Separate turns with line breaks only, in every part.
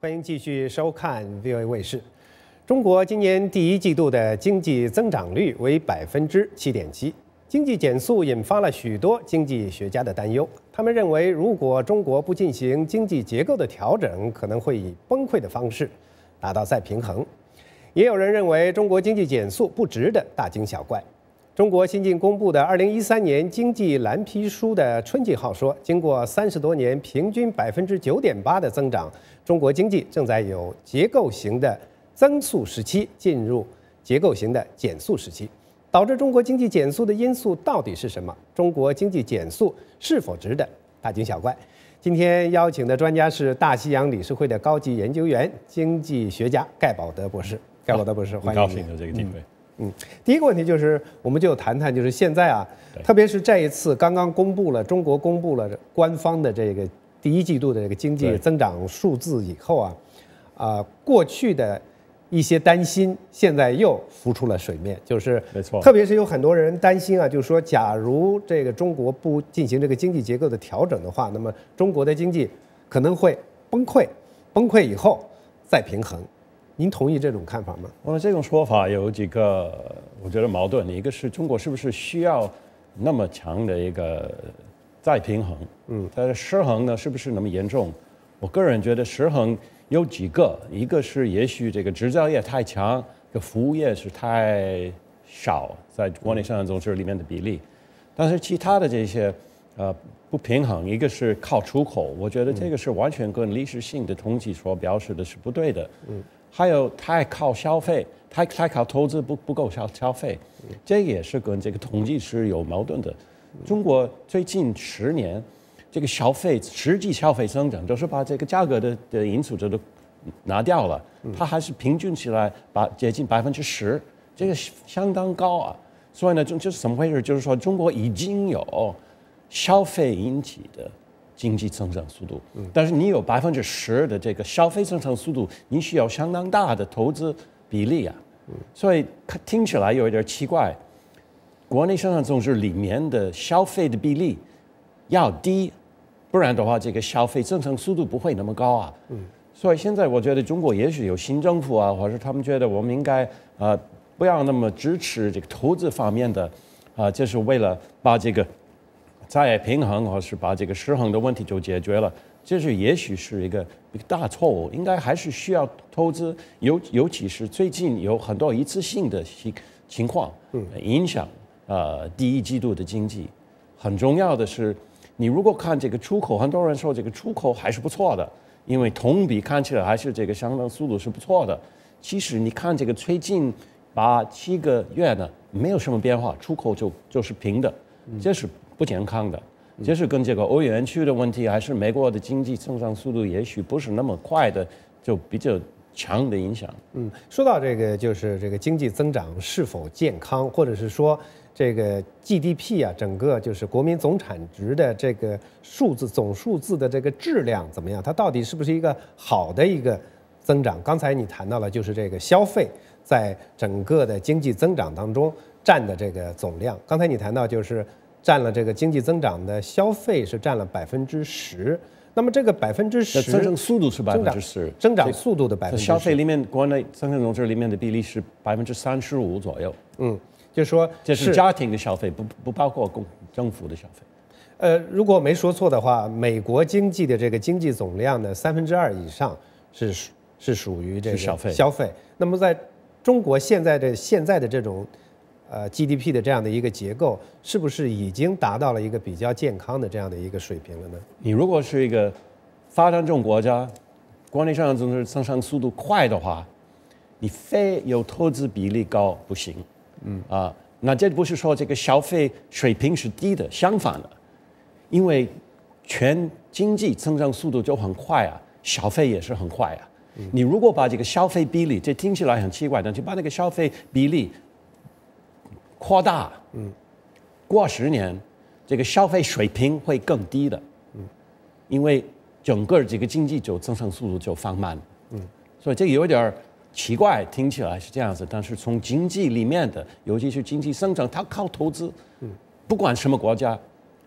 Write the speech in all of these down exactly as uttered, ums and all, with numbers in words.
欢迎继续收看 V O A 卫视。中国今年第一季度的经济增长率为百分之七点七，经济减速引发了许多经济学家的担忧。他们认为，如果中国不进行经济结构的调整，可能会以崩溃的方式达到再平衡。也有人认为，中国经济减速不值得大惊小怪。中国新近公布的二零一三年经济蓝皮书的春季号说，经过三十多年平均百分之九点八的增长，中国经济正在有结构型的增速时期进入结构型的减速时期。导致中国经济减速的因素到底是什么？中国经济减速是否值得大惊小怪？今天邀请的专家是大西洋理事会的高级研究员、经济学家盖宝德博士。盖宝德博士，欢迎你。
很高兴有这个机会。
嗯，第一个问题就是，我们就谈谈，就是现在啊，特别是这一次刚刚公布了中国公布了官方的这个第一季度的这个经济增长数字以后啊，啊、呃，过去的一些担心现在又浮出了水面，就是
没错，
特别是有很多人担心啊，就是说，假如这个中国不进行这个经济结构的调整的话，那么中国的经济可能会崩溃，崩溃以后再平衡。您同意这种看法吗？
我这种说法有几个，我觉得矛盾。一个是中国是不是需要那么强的一个再平衡？嗯，它的失衡呢是不是那么严重？我个人觉得失衡有几个，一个是也许这个制造业太强，这服务业是太少，在国内生产总值里面的比例，但是其他的这些呃不平衡，一个是靠出口，我觉得这个是完全跟历史性的统计所表示的是不对的。嗯。还有太靠消费，太太靠投资不不够消消费，这也是跟这个统计是有矛盾的。中国最近十年，这个消费实际消费增长，就是把这个价格的的因素这都拿掉了，它还是平均起来把接近百分之十，这个相当高啊。所以呢，就就是怎么回事？就是说中国已经有消费引起的经济增长速度，但是你有百分之十的这个消费增长速度，你需要相当大的投资比例啊，所以听起来有一点奇怪。国内生产总值里面的消费的比例要低，不然的话，这个消费增长速度不会那么高啊。所以现在我觉得中国也许有新政府啊，或者他们觉得我们应该呃不要那么支持这个投资方面的，啊、呃，就是为了把这个再平衡，或是把这个失衡的问题就解决了，这是也许是一个一个大错误，应该还是需要投资，尤尤其是最近有很多一次性的情情况，影响呃第一季度的经济。很重要的是，你如果看这个出口，很多人说这个出口还是不错的，因为同比看起来还是这个相当速度是不错的。其实你看这个最近八七个月呢，没有什么变化，出口就就是平的，这是不健康的，这是跟这个欧元区的问题，还是美国的经济增长速度也许不是那么快的，就比较强的影响。
嗯，说到这个，就是这个经济增长是否健康，或者是说这个 G D P 啊，整个就是国民总产值的这个数字总数字的这个质量怎么样？它到底是不是一个好的一个增长？刚才你谈到了，就是这个消费在整个的经济增长当中占的这个总量。刚才你谈到就是占了这个经济增长的消费是占了百分之十，那么这个百分之十
增长速度是百分之十，
增长速度的百分之十，
消费里面国内生产总值里面的比例是百分之三十五左右。
嗯，就是说
这是家庭的消费，不不包括公政府的消费。
呃，如果没说错的话，美国经济的这个经济总量的三分之二以上是是属于这个
消费
消费。那么在中国现在的现在的这种呃 G D P 的这样的一个结构，是不是已经达到了一个比较健康的这样的一个水平了呢？
你如果是一个发展中国家，国内生产总值增长速度快的话，你非有投资比例高不行。嗯啊，那这不是说这个消费水平是低的，相反的，因为全经济增长速度就很快啊，消费也是很快啊。嗯、你如果把这个消费比例，这听起来很奇怪，但就把那个消费比例扩大，嗯，过十年，这个消费水平会更低的，嗯，因为整个这个经济就增长速度就放慢，嗯，所以这个有点奇怪，听起来是这样子，但是从经济里面的，尤其是经济增长，它靠投资，嗯，不管什么国家，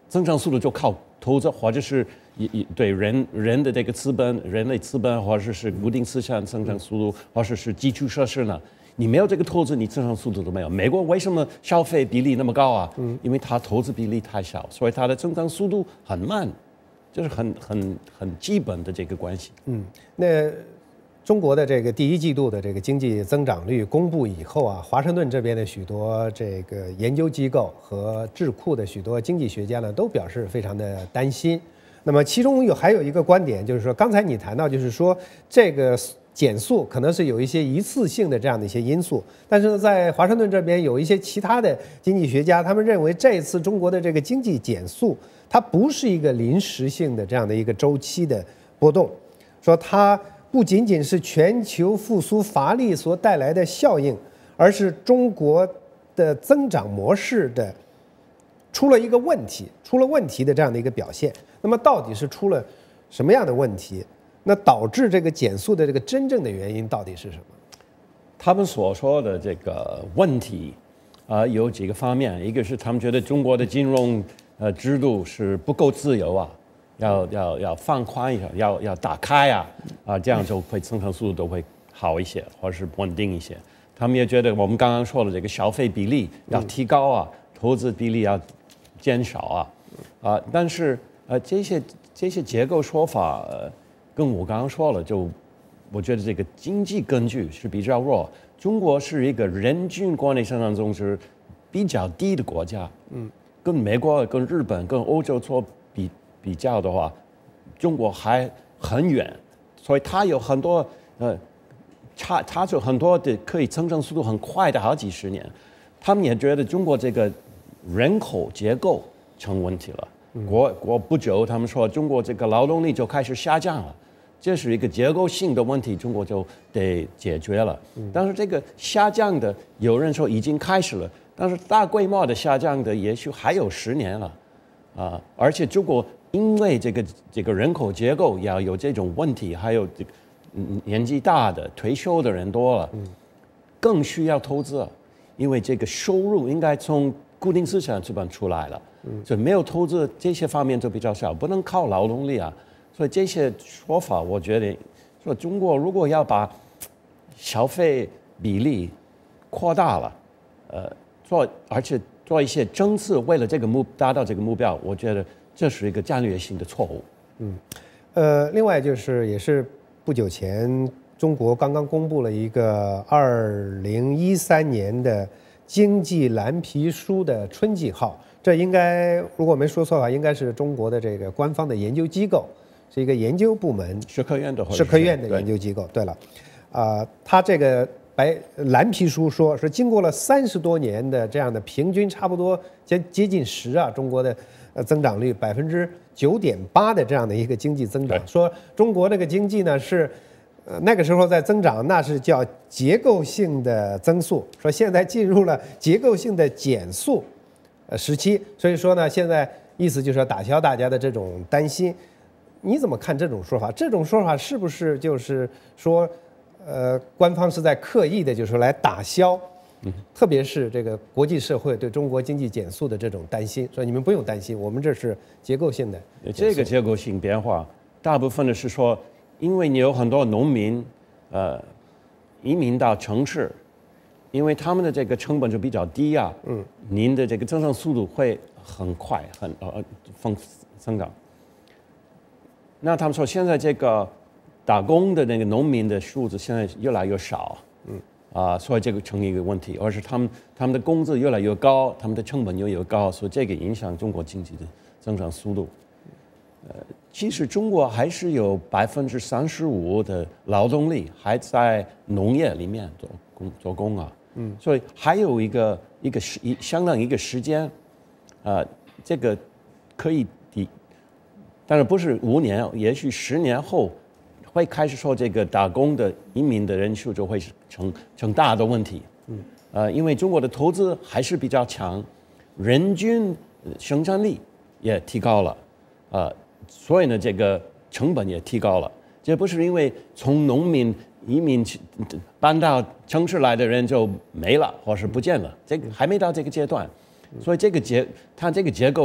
增长速度就靠投资，或者是一一对人人的这个资本、人类资本，或者是固定资产增长速度，或者是基础设施呢？你没有这个投资，你增长速度都没有。美国为什么消费比例那么高啊？嗯，因为它投资比例太小，所以它的增长速度很慢，就是很很很基本的这个关系。
嗯，那中国的这个第一季度的这个经济增长率公布以后啊，华盛顿这边的许多这个研究机构和智库的许多经济学家呢，都表示非常的担心。那么其中有还有一个观点，就是说刚才你谈到，就是说这个减速可能是有一些一次性的这样的一些因素，但是呢，在华盛顿这边有一些其他的经济学家，他们认为这一次中国的这个经济减速，它不是一个临时性的这样的一个周期的波动，说它不仅仅是全球复苏乏力所带来的效应，而是中国的增长模式的出了一个问题，出了问题的这样的一个表现。那么到底是出了什么样的问题？那导致这个减速的这个真正的原因到底是什么？
他们所说的这个问题，啊、呃，有几个方面，一个是他们觉得中国的金融呃制度是不够自由啊，要要要放宽一下，要要打开啊，啊、呃，这样就会增长速度都会好一些，或者是稳定一些。他们也觉得我们刚刚说的这个消费比例要提高啊，投资比例要减少啊，啊、呃，但是呃这些这些结构说法。呃跟我刚刚说了，就我觉得这个经济根据是比较弱。中国是一个人均国内生产总值比较低的国家，嗯，跟美国、跟日本、跟欧洲做比比较的话，中国还很远，所以它有很多呃差差出很多的可以增长速度很快的好几十年。他们也觉得中国这个人口结构成问题了。国国不久，他们说中国这个劳动力就开始下降了。这是一个结构性的问题，中国就得解决了。但是这个下降的，有人说已经开始了，但是大规模的下降的，也许还有十年了，啊！而且中国因为这个这个人口结构要有这种问题，还有这个年纪大的、退休的人多了，更需要投资，因为这个收入应该从固定资产这边出来了，所以没有投资这些方面就比较少，不能靠劳动力啊。所以这些说法，我觉得说中国如果要把消费比例扩大了，呃，做而且做一些政策，为了这个目达到这个目标，我觉得这是一个战略性的错误。
嗯，呃，另外就是也是不久前，中国刚刚公布了一个二零一三年的经济蓝皮书的春季号，这应该如果没说错的话，应该是中国的这个官方的研究机构。是一个研究部门，
社科院的，
社科院的研究机构。对了，啊、呃，他这个白蓝皮书说是经过了三十多年的这样的平均，差不多接接近十啊，中国的呃增长率百分之九点八的这样的一个经济增长，说中国这个经济呢是呃那个时候在增长，那是叫结构性的增速，说现在进入了结构性的减速呃时期，所以说呢，现在意思就是要打消大家的这种担心。你怎么看这种说法？这种说法是不是就是说，呃，官方是在刻意的，就是说来打消，嗯，特别是这个国际社会对中国经济减速的这种担心，说你们不用担心，我们这是结构性的。
这个结构性变化，大部分的是说，因为你有很多农民，呃，移民到城市，因为他们的这个成本就比较低啊，嗯，您的这个增长速度会很快，很呃增增长。那他们说，现在这个打工的那个农民的数字现在越来越少，嗯，啊、呃，所以这个成一个问题，而是他们他们的工资越来越高，他们的成本又越高，所以这个影响中国经济的增长速度。呃，其实中国还是有百分之三十五的劳动力还在农业里面做工做工啊，嗯，所以还有一个一个时相当一个时间，啊、呃，这个可以抵。但是不是五年，也许十年后会开始说这个打工的移民的人数就会成成大的问题。嗯，呃，因为中国的投资还是比较强，人均生产力也提高了，呃，所以呢，这个成本也提高了。这不是因为从农民移民搬到城市来的人就没了或是不见了，这个还没到这个阶段，所以这个结它这个结构。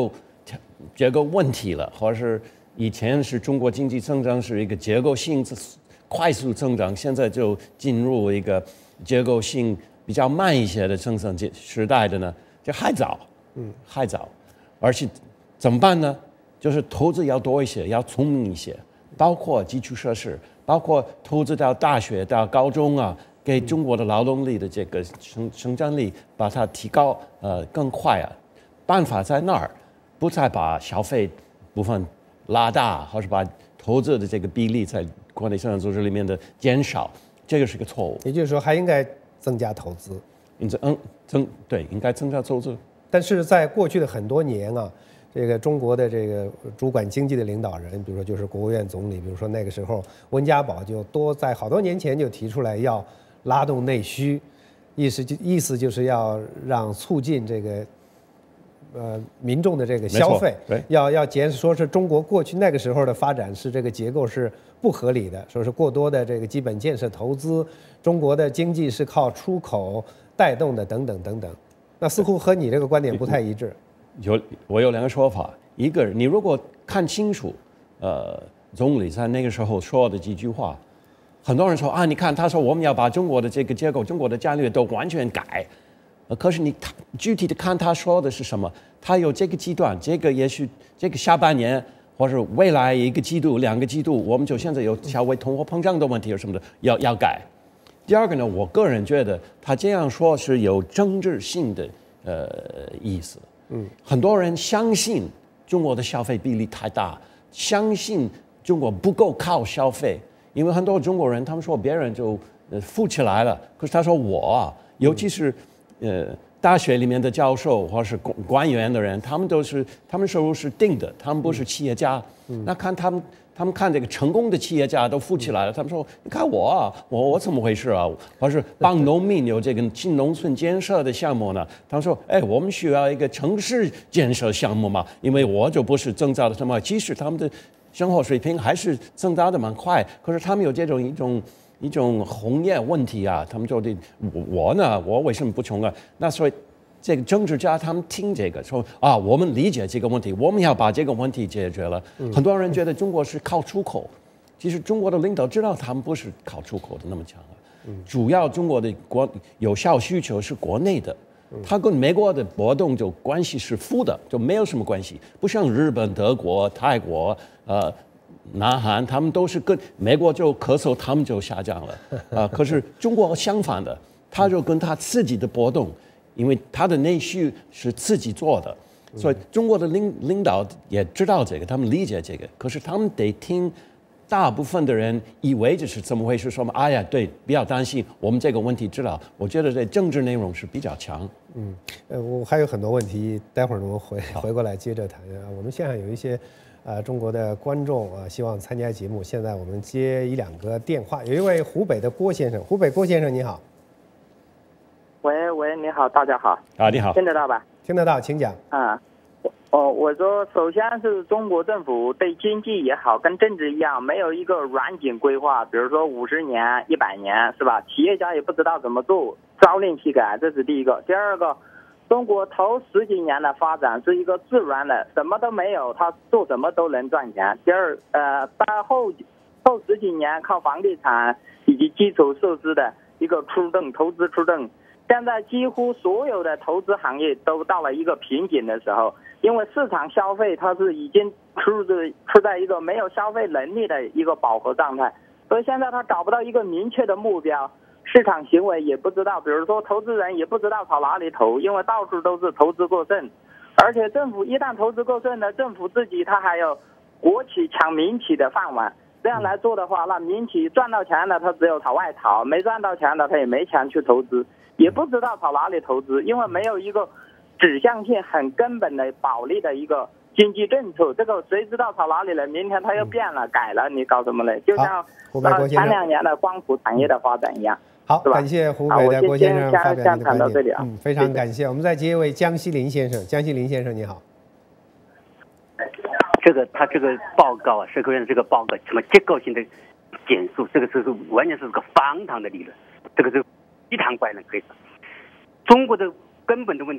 结构问题了，或者是以前是中国经济增长是一个结构性快速增长，现在就进入一个结构性比较慢一些的增长时代的呢，就还早，嗯，还早，而且怎么办呢？就是投资要多一些，要聪明一些，包括基础设施，包括投资到大学、到高中啊，给中国的劳动力的这个生生产力把它提高，呃，更快啊。办法在那儿，不再把消费部分拉大，或者把投资的这个比例在国内生产组织里面的减少，这个是个错误。
也就是说，还应该增加投资。
嗯，增对，应该增加投资。
但是在过去的很多年啊。这个中国的这个主管经济的领导人，比如说就是国务院总理，比如说那个时候温家宝就多在好多年前就提出来要拉动内需，意思就意思就是要让促进这个呃民众的这个消费，要要减说是中国过去那个时候的发展是这个结构是不合理的，说是过多的这个基本建设投资，中国的经济是靠出口带动的等等等等，那似乎和你这个观点不太一致。
有我有两个说法，一个你如果看清楚，呃，总理在那个时候说的几句话，很多人说啊，你看他说我们要把中国的这个结构、中国的战略都完全改，呃，可是你具体的看他说的是什么，他有这个阶段，这个也许这个下半年或者未来一个季度、两个季度，我们就现在有稍微通货膨胀的问题什么的要要改。第二个呢，我个人觉得他这样说是有政治性的呃意思。嗯，很多人相信中国的消费比例太大，相信中国不够靠消费，因为很多中国人他们说别人就呃富起来了，可是他说我啊，尤其是呃大学里面的教授或是官官员的人，他们都是他们收入是定的，他们不是企业家。嗯、那看他们他们看这个成功的企业家都富起来了，他们说你看我啊，我我怎么回事啊？或是帮农民有这个新农村建设的项目呢？他们说，哎，我们需要一个城市建设项目嘛，因为我就不是增长的这么，其实他们的生活水平还是增长的蛮快，可是他们有这种一种一种红叶问题啊，他们说的我我呢，我为什么不穷啊？那所以。这个政治家他们听这个说啊，我们理解这个问题，我们要把这个问题解决了。嗯、很多人觉得中国是靠出口，其实中国的领导知道他们不是靠出口的那么强啊。嗯、主要中国的国有效需求是国内的，它跟美国的波动就关系是负的，就没有什么关系。不像日本、德国、泰国、呃、南韩，他们都是跟美国就咳嗽，他们就下降了啊、呃。可是中国相反的，它就跟它自己的波动。因为他的内需是自己做的，所以中国的领领导也知道这个，他们理解这个。可是他们得听大部分的人以为这是怎么回事，说嘛，哎呀，对，不要担心，我们这个问题知道。我觉得这政治内容是比较强。
嗯，呃，我还有很多问题，待会儿我们回回过来接着谈啊。我们现场有一些呃中国的观众啊，希望参加节目。现在我们接一两个电话，有一位湖北的郭先生，湖北郭先生你好。
喂喂，你好，大家好。
啊，你好，
听得到吧？
听得到，请讲。
啊，哦，我说，首先是中国政府对经济也好，跟政治一样，没有一个远景规划，比如说五十年、一百年，是吧？企业家也不知道怎么做，朝令夕改，这是第一个。第二个，中国头十几年的发展是一个自然的，什么都没有，他做什么都能赚钱。第二，呃，到后后十几年靠房地产以及基础设施的一个出动，投资出动。现在几乎所有的投资行业都到了一个瓶颈的时候，因为市场消费它是已经处在处在一个没有消费能力的一个饱和状态，所以现在他找不到一个明确的目标，市场行为也不知道，比如说投资人也不知道朝哪里投，因为到处都是投资过剩，而且政府一旦投资过剩呢，政府自己它还有国企抢民企的饭碗。这样来做的话，那民企赚到钱了，他只有朝外逃；没赚到钱了，他也没钱去投资，也不知道朝哪里投资，因为没有一个指向性很根本的保利的一个经济政策。这个谁知道朝哪里了？明天他又变了、改了，你搞什么嘞？就像呃前两年的光伏产业的发展一样。
好，感谢湖北的郭先生发表你的观点。
嗯，
非常感谢。我们再接一位江西林先生，江西林先生你好。
这个他这个报告啊，社科院这个报告什么结构性的减速，这个是完全是个荒唐的理论，这个是鸡汤怪论可以说。中国的根本的问题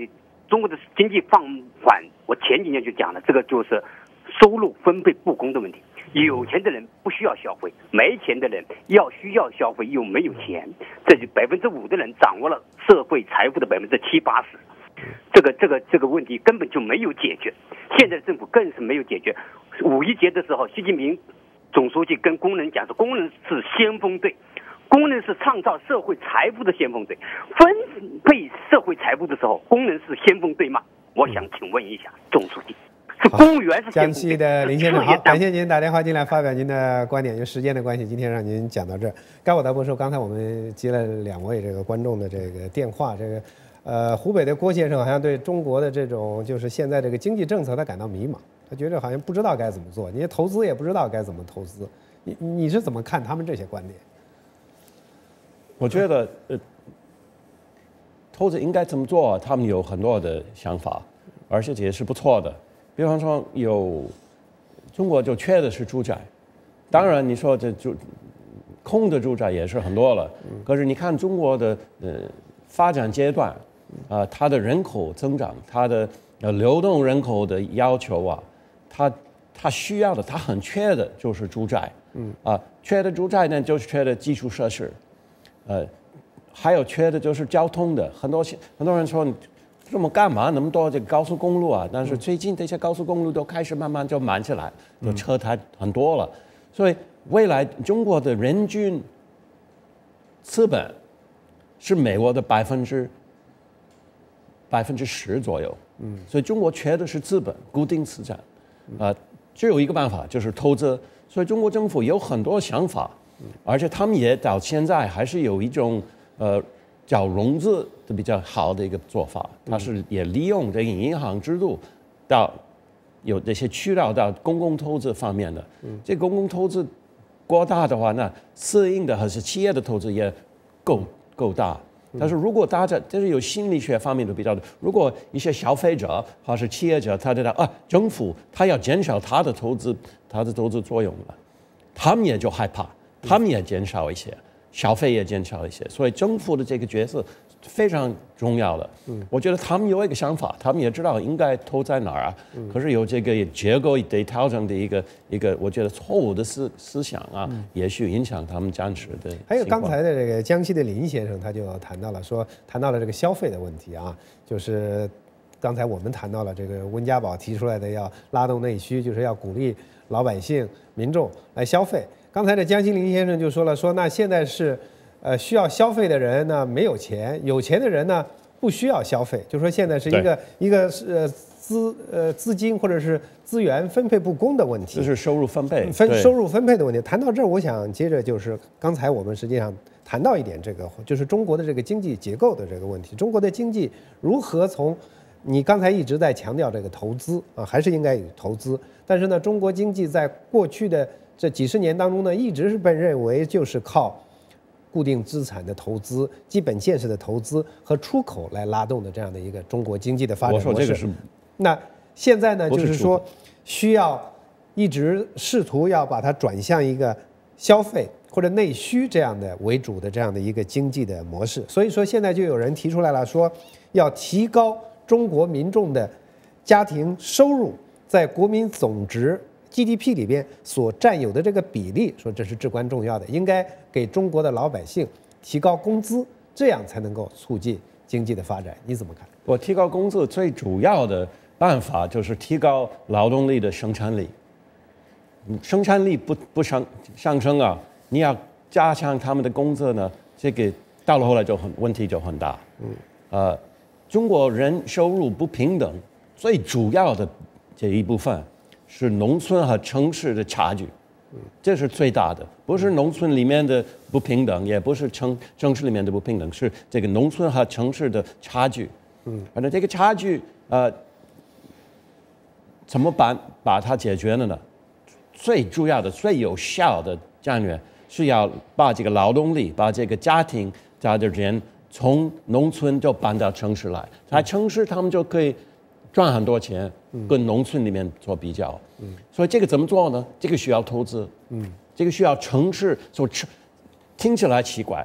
中国的经济放缓，我前几年就讲了，这个就是收入分配不公的问题。有钱的人不需要消费，没钱的人要需要消费又没有钱，这就百分之五的人掌握了社会财富的百分之七八十。这个这个这个问题根本就没有解决，现在的政府更是没有解决。五一节的时候，习近平总书记跟工人讲说，工人是先锋队，工人是创造社会财富的先锋队，分配社会财富的时候，工人是先锋队吗？我想请问一下总书记，是公务员是先锋队？
江西的林先生，好，感谢您打电话进来发表您的观点。因为时间的关系，今天让您讲到这儿。该我答不说，刚才我们接了两位这个观众的这个电话，这个。呃，湖北的郭先生好像对中国的这种就是现在这个经济政策他感到迷茫，他觉得好像不知道该怎么做，你些投资也不知道该怎么投资，你你是怎么看他们这些观点？
我觉得呃，投资应该怎么做，他们有很多的想法，而且也是不错的。比方说有中国就缺的是住宅，当然你说这就空的住宅也是很多了，可是你看中国的呃发展阶段。啊、呃，它的人口增长，它的呃流动人口的要求啊，它它需要的，它很缺的就是住宅，嗯啊、呃，缺的住宅呢就是缺的基础设施，呃，还有缺的就是交通的，很多很多人说你这么干嘛那么多这个高速公路啊？但是最近这些高速公路都开始慢慢就满起来，就车台很多了，所以未来中国的人均资本是美国的百分之。百分之十左右，嗯，所以中国缺的是资本，固定资产，啊、呃，只有一个办法就是投资。所以中国政府有很多想法，而且他们也到现在还是有一种呃叫融资的比较好的一个做法，它是也利用这个银行制度到有这些渠道到公共投资方面的。嗯，这公共投资过大的话，那私营的还是企业的投资也够够大。但是如果大家这是有心理学方面的比较的，如果一些消费者或是企业者，他觉得啊，政府他要减少他的投资，他的投资作用了，他们也就害怕，他们也减少一些，消费也减少一些，所以政府的这个角色非常重要的。嗯，我觉得他们有一个想法，他们也知道应该投在哪儿啊。嗯，可是有这个结构得调整的一个一个，我觉得错误的思思想啊，嗯、也许影响他们暂时的。
还有刚才的这个江西的林先生，他就谈到了说，谈到了这个消费的问题啊，就是刚才我们谈到了这个温家宝提出来的要拉动内需，就是要鼓励老百姓民众来消费。刚才的江西林先生就说了，说那现在是。呃，需要消费的人呢没有钱，有钱的人呢不需要消费，就说现在是一个一个呃资呃资金或者是资源分配不公的问题，
这是收入分配
分收入分配的问题。谈到这儿，我想接着就是刚才我们实际上谈到一点这个，就是中国的这个经济结构的这个问题，中国的经济如何从你刚才一直在强调这个投资啊，还是应该有投资，但是呢，中国经济在过去的这几十年当中呢，一直是被认为就是靠。固定资产的投资、基本建设的投资和出口来拉动的这样的一个中国经济的发展模式。
我说这个是，
那现在呢，就是说需要一直试图要把它转向一个消费或者内需这样的为主的这样的一个经济的模式。所以说，现在就有人提出来了，说要提高中国民众的家庭收入在国民总值。G D P 里边所占有的这个比例，说这是至关重要的，应该给中国的老百姓提高工资，这样才能够促进经济的发展。你怎么看？
我提高工资最主要的办法就是提高劳动力的生产力。生产力不不上上升啊，你要加强他们的工资呢，这个到了后来就很问题就很大。嗯，呃，中国人收入不平等，最主要的这一部分。是农村和城市的差距，这是最大的，不是农村里面的不平等，也不是城城市里面的不平等，是这个农村和城市的差距。嗯，而且这个差距，呃，怎么办把它解决了呢？最主要的、最有效的战略是要把这个劳动力、把这个家庭家的人从农村就搬到城市来，在城市他们就可以。赚很多钱，跟农村里面做比较，嗯，所以这个怎么做呢？这个需要投资，嗯，这个需要城市，所听起来奇怪，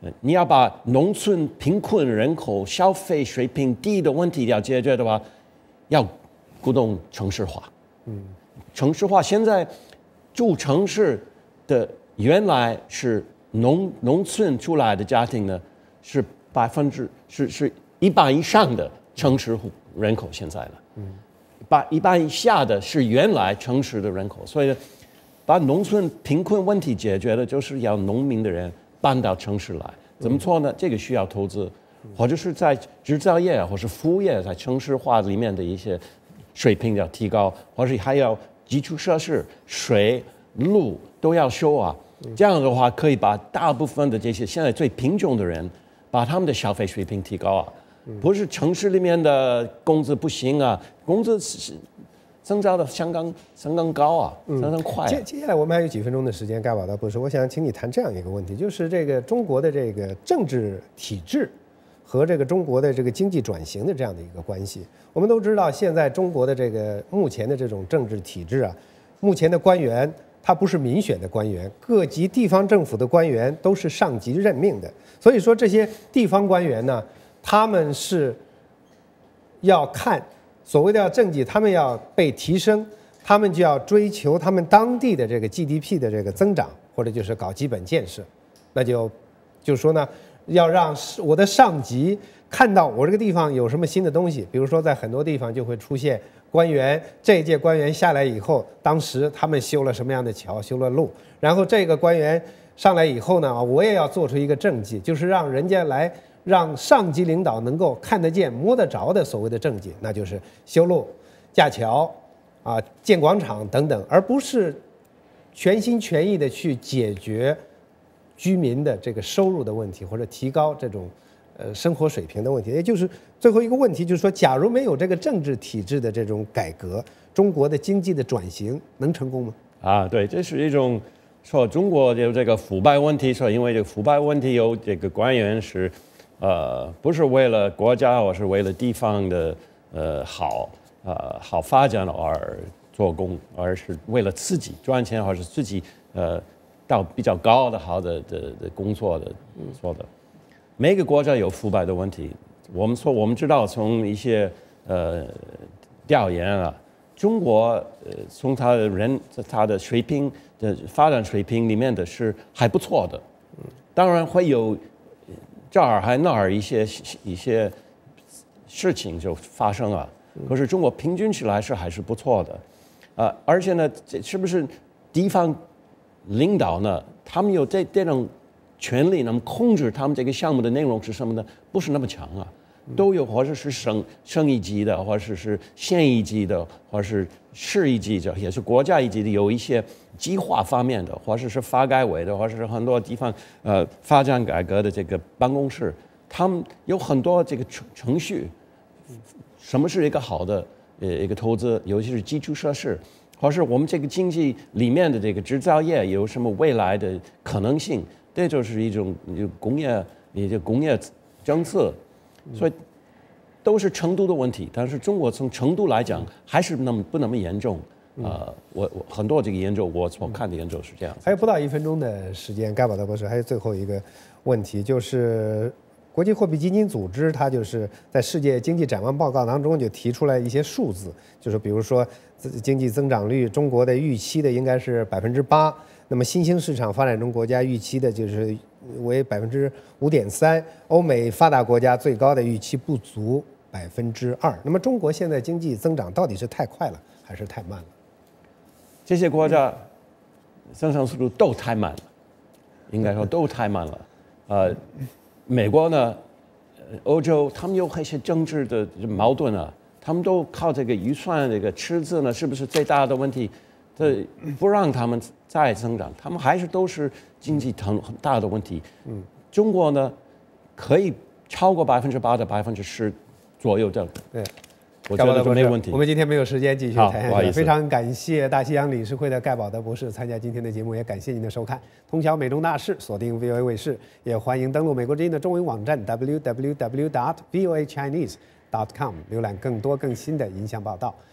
呃，你要把农村贫困人口消费水平低的问题要解决的话，要鼓动城市化。嗯，城市化现在住城市的原来是农农村出来的家庭呢，是百分之是是一半以上的城市户人口现在了。嗯，把一半以下的是原来城市的人口，所以把农村贫困问题解决了，就是要农民的人搬到城市来。怎么做呢？这个需要投资，或者是在制造业或是服务业在城市化里面的一些水平要提高，或是还要基础设施、水、路都要修啊。这样的话，可以把大部分的这些现在最贫穷的人，把他们的消费水平提高啊。不是城市里面的工资不行啊，工资是增长的相当相当高啊，相当快啊。
接接下来我们还有几分钟的时间，盖宝德博士，我想请你谈这样一个问题，就是这个中国的这个政治体制和这个中国的这个经济转型的这样的一个关系。我们都知道，现在中国的这个目前的这种政治体制啊，目前的官员他不是民选的官员，各级地方政府的官员都是上级任命的，所以说这些地方官员呢，他们是要看所谓的要政绩，他们要被提升，他们就要追求他们当地的这个 G D P 的这个增长，或者就是搞基本建设。那就就说呢，要让我的上级看到我这个地方有什么新的东西，比如说在很多地方就会出现官员，这一届官员下来以后，当时他们修了什么样的桥，修了路，然后这个官员上来以后呢，我也要做出一个政绩，就是让人家来。让上级领导能够看得见、摸得着的所谓的政绩，那就是修路、架桥、啊建广场等等，而不是全心全意的去解决居民的这个收入的问题，或者提高这种呃生活水平的问题。也就是最后一个问题，就是说，假如没有这个政治体制的这种改革，中国的经济的转型能成功吗？
啊，对，这是一种说中国有这个腐败问题，说因为这个腐败问题有这个官员是。呃，不是为了国家，或是为了地方的呃好呃好发展而做工，而是为了自己赚钱，或是自己呃到比较高的好的的的工作的做的。每个国家有腐败的问题，我们说我们知道从一些呃调研啊，中国呃从他的人他的水平的发展水平里面的是还不错的，当然会有。这儿还那儿一些一些事情就发生了，可是中国平均起来是还是不错的，啊、呃，而且呢，这是不是地方领导呢？他们有这这种权利，那么控制他们这个项目的内容是什么呢？不是那么强啊，都有，或者是省省一级的，或者是县一级的，或者是市一级的，也是国家一级的，有一些。计划方面的，或者是发改委的，或者是很多地方呃发展改革的这个办公室，他们有很多这个程程序。什么是一个好的呃一个投资，尤其是基础设施，或是我们这个经济里面的这个制造业有什么未来的可能性？这就是一种工业，也就工业政策，所以都是程度的问题。但是中国从程度来讲，还是那么不那么严重。呃，我我很多这个研究，我所看的研究是这样。
还有不到一分钟的时间，盖宝德博士，还有最后一个问题，就是国际货币基金组织，它就是在世界经济展望报告当中就提出来一些数字，就是比如说经济增长率，中国的预期的应该是百分之八，那么新兴市场发展中国家预期的就是为百分之五点三，欧美发达国家最高的预期不足百分之二。那么中国现在经济增长到底是太快了还是太慢了？
这些国家增长速度都太慢了，应该说都太慢了。呃，美国呢，欧洲他们有一些政治的矛盾啊，他们都靠这个预算这个赤字呢，是不是最大的问题？这不让他们再增长，他们还是都是经济很很大的问题。嗯，中国呢，可以超过百分之八的百分之十左右的。对。我觉得没问题。
我们今天没有时间继续谈下去，非常感谢大西洋理事会的盖宝德博士参加今天的节目，也感谢您的收看。通晓美中大事，锁定 V O A 卫视，也欢迎登录美国之音的中文网站 w w w dot v o a chinese dot com 浏览更多更新的影像报道。